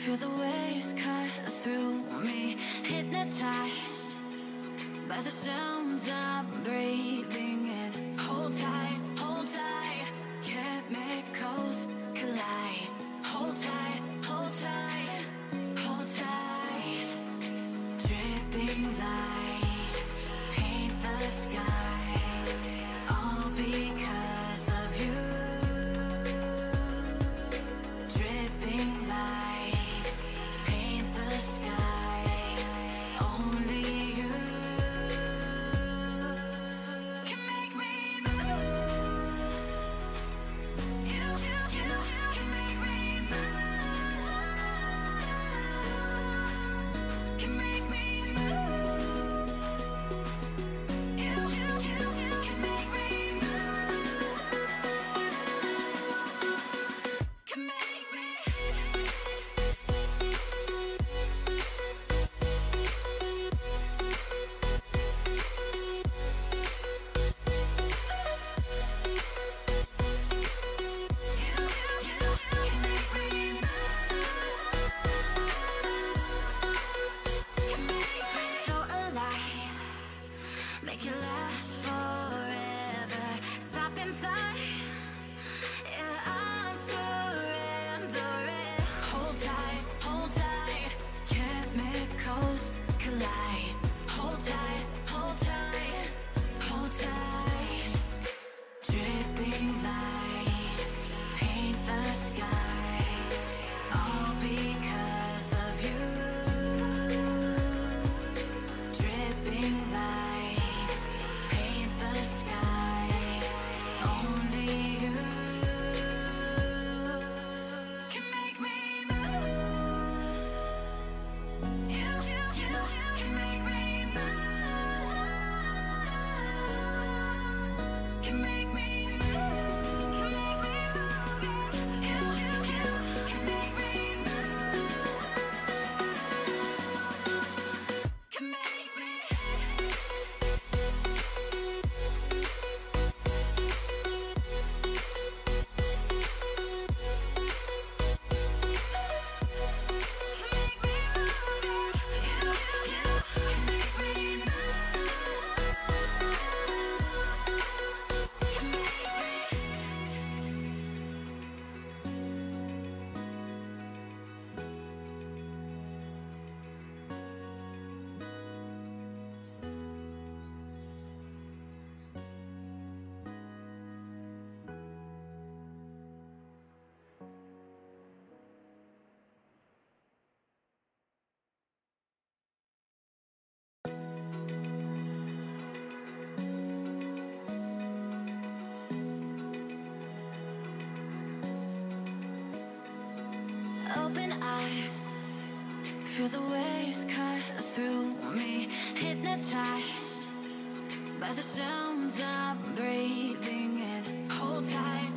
Feel the waves cut through me, hypnotized by the sounds I'm breathing in. Hold tight, chemicals collide. Hold tight, hold tight, hold tight. Dripping lights paint the skies, all because of you. Dripping lights paint the skies, only you can make me move. You can make me move. Can make me move. You can make me move. Can make me. So alive, make it last forever. Stop in time, yeah, I'm surrendering. Hold tight, chemicals collide. Hold tight, hold tight, hold tight. Dripping lights paint the skies, all because of you. Dripping lights paint the skies, only you can make me move. You can make me move. Can make me move. Can make me move. You can make me move. Can make me. Open eye, feel the waves cut through me, hypnotized by the sounds I'm breathing in. Hold tight,